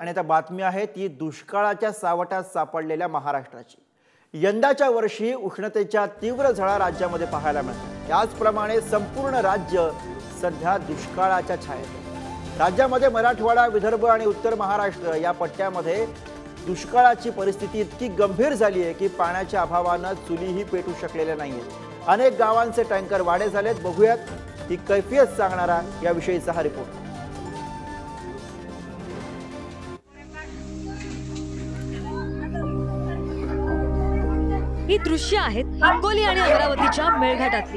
आणि आता बातमी आहे ती दुष्काळाच्या सावटात सापडलेल्या महाराष्ट्राची। यंदाच्या वर्षी उष्णतेच्या तीव्र झळा राज्यामध्ये पाहायला मिळतात। त्याचप्रमाणे संपूर्ण राज्य सध्या दुष्काळाच्या छायेत आहे। राज्यामध्ये मराठवाडा, विदर्भ आणि उत्तर महाराष्ट्र या पट्ट्यामध्ये दुष्काळाची परिस्थिती इतकी गंभीर झाली आहे की पाण्याच्या अभावाने चुलीही पेटू शकलेल्या नाहीयेत। अनेक गावांचे टँकर वाढे झालेत। बघूयात ही कैफियत सांगणारा याविषयीचा हा रिपोर्ट। ही दृश्य आहेत हिंगोली आणि अमरावतीच्या मेळघाटातली।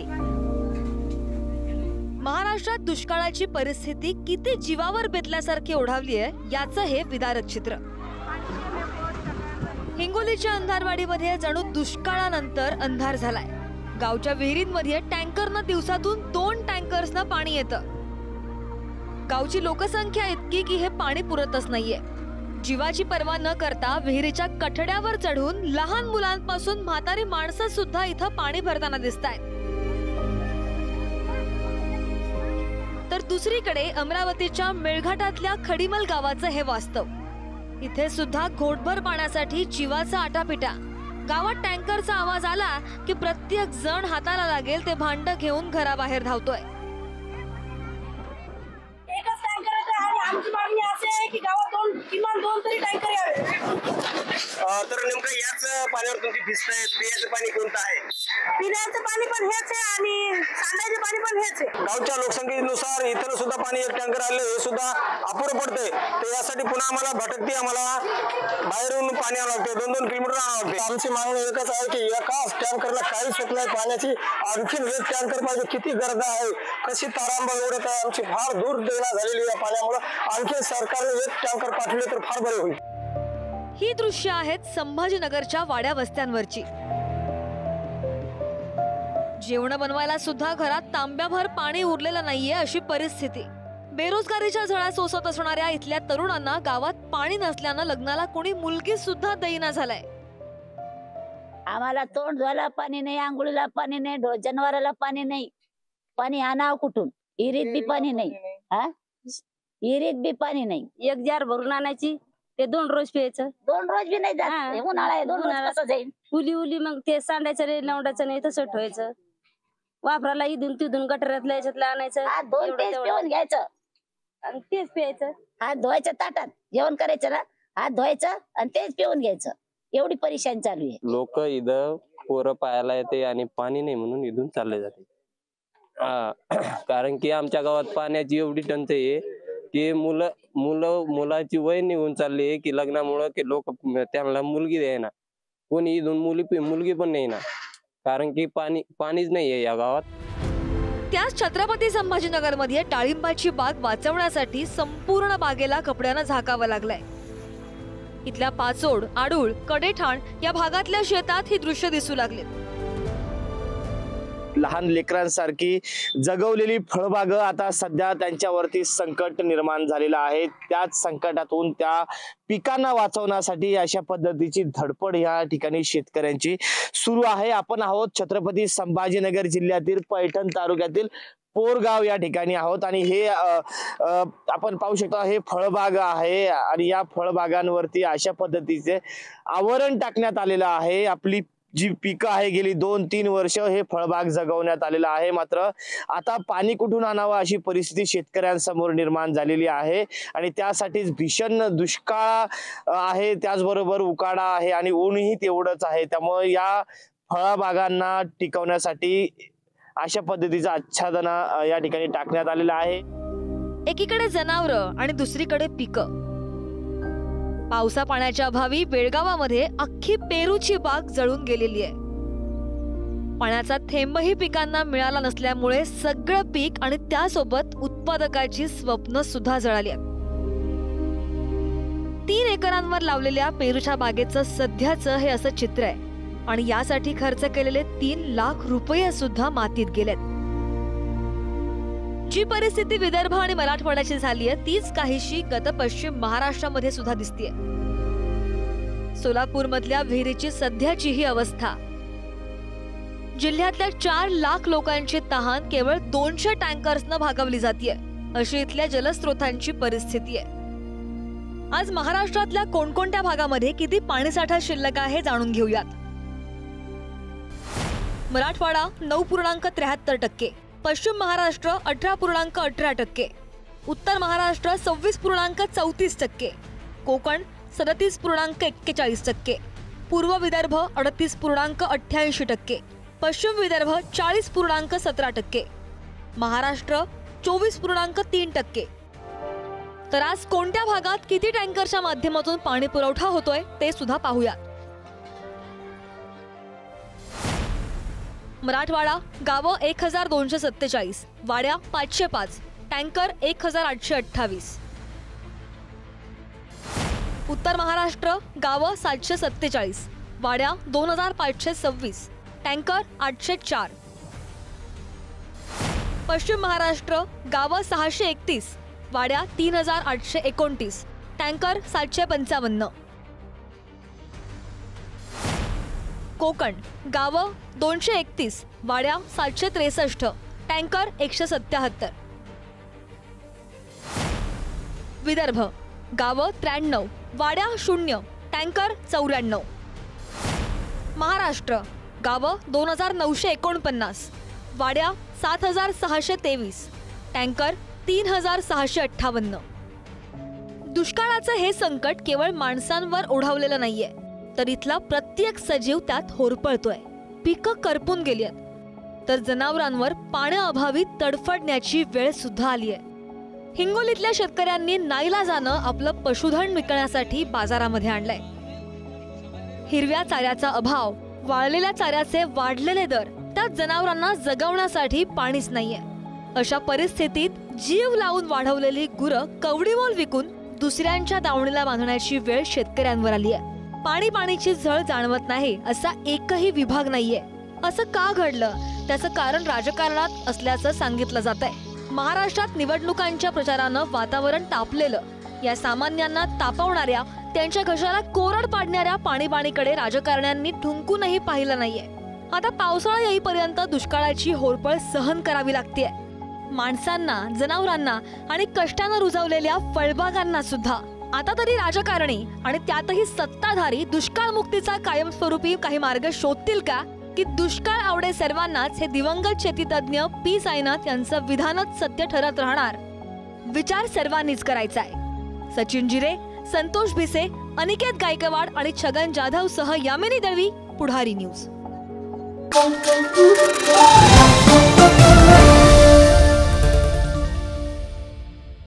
महाराष्ट्रात दुष्काळाची परिस्थिती किती जीवावर बेतल्यासारखी ओढावली आहे याचं हे विदारक चित्र। हिंगोलीच्या अंधारवाडीमध्ये जणू दुष्काळानंतर अंधार झालाय। गावच्या विहिरींमध्ये टँकरनं दिवसातून 2 टँकर्सना पाणी येतं। गावची लोकसंख्या इतकी की हे पाणी पुरतच नाहीये। जीवाची पर्वा न करता विहिरीच्या कठड्यावर चढून लहान मुलांपासून म्हातारी माणसं सुद्धा इथं पाणी भरताना दिसतायत। तर दुसरीकडे अमरावतीच्या मेळघाटातल्या खडीमल गावाचं हे वास्तव। इथे सुद्धा घोटभर पाण्यासाठी जीवाचा आटापिटा। गावात टँकरचा आवाज आला की प्रत्येक जण हाताला लागेल ते भांड घेऊन घराबाहेर धावतोय। एकच टँकर आहे आणि आमची मागणी अशी आहे की गावात किमान 2 तरी टँकर यावे। तर नेमकं याच पाण्यावर तुमची भिजताय। पिण्याचं पाणी कोणतं आहे? पिण्याचं पाणी पण हेच आहे आणि सांडायचं पाणी पण हेच आहे। गावच्या लोकसंख्येनुसार इथं सुद्धा पाणी एक टँकर आले हे सुद्धा अपुरं पडतंय। तर यासाठी पुन्हा आम्हाला भटकती आम्हाला बाहेरून पाणी आणावं लागते। 2-2 किलोमीटर आणावं लागते। आमची मागणी एकच आहे की एका टँकरला काहीच होत नाही पाण्याची, आणखीन एक टँकर पाहिजे। किती गरज आहे, कशी तारांबळ ओढत आहे आमची, फार दूर देना झालेली या पाण्यामुळे। आणखी सरकारने एक टँकर पाठवले तर फार बरे होईल। ही दृश्य आहेत संभाजीनगरच्या वाड्या वस्त्यांवरची। जेवण बनवायला सुद्धा घरात तांब्याभर पाणी उरलेलं नाहीये अशी परिस्थिती। बेरोजगारीच्या झळा सोसत असणाऱ्या इथल्या तरुणांना गावात पाणी नसल्यानं लग्नाला कोणी मुलगी सुद्धा देईना झालाय। आम्हाला तोंड धुवायला पाणी नाही, आंघोळीला पाणी नाही, जनावराला पाणी नाही। पाणी आणावं कुठून? विहिरीत बी पाणी नाही। विहिरीत बी पाणी नाही। 1 जार भरून आणायची, ते 2 रोज प्यायचं। 2 रोज बी नाही जात। उन्हाळा आहे, 2 रोज कसं जाईल? उली मग ते सांडायचं रे, लावडायचं नाही, तसं ठेवायचं। वापराला इथून तिथून गटारातलं याच्यातलं आणायचं, हात धुवून तेच पिऊन घ्यायचं आणि तेच प्यायचं। हात धुवायचं, ताटात जेवण करायचं ना, हात धुवायचं आणि तेच पिऊन घ्यायचं। एवढी परेशानी चालू आहे। लोक इथं पोरं पाहायला येते आणि पाणी नाही म्हणून इथून चालले जाते। कारण की आमच्या गावात पाण्याची एवढी टंचाई आहे की मुलाची वय निघून चालली आहे की लग्नामुळे की लोक त्यांना मुलगी द्यायना, कोणी इथून मुलगी पण नाही ना, कारण की पाणीच नाही आहे या गावात। त्याच छत्रपती संभाजीनगर मध्ये डाळिंबाची बाग वाचवण्यासाठी संपूर्ण बागेला कपड्यानं झाकावं लागलंय। इथल्या पाचोड, आडूळ, कडेठाण या भागातल्या शेतात ही दृश्य दिसू लागले। लहान लेकरांसारखी जगवलेली फळबाग आता सध्या त्यांच्यावरती संकट निर्माण झालेलं आहे। त्याच संकटातून त्या पिकांना वाचवण्यासाठी अशा पद्धतीची धडपड या ठिकाणी शेतकऱ्यांची सुरू आहे। आपण आहोत छत्रपती संभाजीनगर जिल्ह्यातील पैठण तालुक्यातील पोरगाव या ठिकाणी आहोत आणि हे आपण पाहू शकतो हे फळबाग आहे आणि या फळबागांवरती अशा पद्धतीचे आवरण टाकण्यात आलेलं आहे। आपली जी पिकं आहे गेली 2-3 वर्ष हे फळबाग जगवण्यात आलेलं आहे, मात्र आता पाणी कुठून आणावं अशी परिस्थिती शेतकऱ्यांसमोर निर्माण झालेली आहे आणि त्यासाठीच भीषण दुष्काळ आहे, त्याचबरोबर उकाडा आहे आणि ऊनही तेवढंच आहे। त्यामुळे या फळबागांना टिकवण्यासाठी अशा पद्धतीचं आच्छादन या ठिकाणी टाकण्यात आलेलं आहे। एकीकडे जनावरं आणि दुसरीकडे पिकं। पावसा पाण्याच्या अभावी बेळगावामध्ये अख्खी पेरूची बाग जळून गेलेली आहे। पाण्याचा थेंबही पिकांना मिळाला नसल्यामुळे सगळं पीक आणि त्यासोबत उत्पादकाची स्वप्न सुद्धा जळाली आहेत। 3 एकरांवर लावलेल्या पेरूच्या बागेचं सध्याचं हे असं चित्र आहे आणि यासाठी खर्च केलेले 3 लाख रुपये सुद्धा मातीत गेलेत। जी परिस्थिती विदर्भ आणि मराठवाड्याची झाली आहे तीच काहीशी गत पश्चिम महाराष्ट्रामध्ये सुद्धा दिसतेय। सोलापूर मधल्या विहिरीची सध्याची ही अवस्था। जिल्ह्यातल्या 4 लाख लोकांची तहान केवळ 200 टँकर्सनं भागवली जातीये अशी इथल्या जलस्रोतांची परिस्थिती आहे। आज महाराष्ट्रातल्या कोणकोणत्या भागामध्ये किती पाणीसाठा शिल्लक आहे जाणून घेऊयात। मराठवाडा 9.73%, पश्चिम महाराष्ट्र 18.18%, उत्तर महाराष्ट्र 26.34%, कोकण 37.41%, पूर्व विदर्भ 38.88%, पश्चिम विदर्भ 40.17%, महाराष्ट्र 24.3%। तर आज कोणत्या भागात किती टँकरच्या माध्यमातून पाणी पुरवठा होतोय ते सुद्धा पाहूयात। मराठवाडा गावं 1247, वाड्या 505, टँकर 1828। उत्तर महाराष्ट्र गावं 747, वाड्या 2526, टँकर 804। पश्चिम महाराष्ट्र गावं 631, वाड्या 3829, टँकर 755। कोकण गावं 231, वाड्या 763, टँकर 177। विदर्भ गावं 93, वाड्या 0, टँकर 94। महाराष्ट्र गावं 2949, वाड्या 7623, टँकर 3658। दुष्काळाचं हे संकट केवळ माणसांवर ओढावलेलं नाहीये, तर इथला प्रत्येक सजीव त्यात होरपळतोय। पिकं करपून गेलीत, तर जनावरांवर पाण्याअभावी तडफडण्याची वेळ सुद्धा आली आहे। हिंगोलीतल्या शेतकऱ्यांनी नाईलाजानं आपलं पशुधन विकण्यासाठी बाजारामध्ये आणलंय। हिरव्या चाऱ्याचा अभाव, वाळलेल्या चाऱ्याचे वाढलेले दर, त्यात जनावरांना जगवण्यासाठी पाणीच नाहीये। अशा परिस्थितीत जीव लावून वाढवलेली गुरं कवडीमोल विकून दुसऱ्यांच्या दावणीला बांधण्याची वेळ शेतकऱ्यांवर आली आहे। पाणीची झळ जाणवत नाही असा एकही विभाग नाहीये। असं का घडलं त्याचं कारण राजकारणात असल्याचं सांगितलं जातंय। महाराष्ट्रात निवडणुकांच्या प्रचारानं वातावरण तापलेलं, या सामान्यांना तापवणाऱ्या, त्यांच्या घशाला कोरड पाडणाऱ्या पाणीकडे राजकारण्यांनी ठुंकूनही पाहिलं नाहीये। आता पावसाळा येईपर्यंत दुष्काळाची होरपळ सहन करावी लागतेय। माणसांना, जनावरांना आणि कष्टानं रुजवलेल्या फळबागांना सुद्धा। आता तरी राजकारणी आणि त्यातही सत्ताधारी दुष्काळ मुक्तीचा कायमस्वरूपी काही मार्ग शोधतील का, की दुष्काळ आवडे सर्वांनाच हे दिवंगत शेतीतज्ञ पी साईनाथ यांचं विधानच सत्य ठरत राहणार? विचार सर्वांनीच करायचा आहे। सचिन जिरे, संतोष भिसे, अनिकेत गायकवाड आणि छगन जाधव सह यामिनी दळवी, पुढारी न्यूज।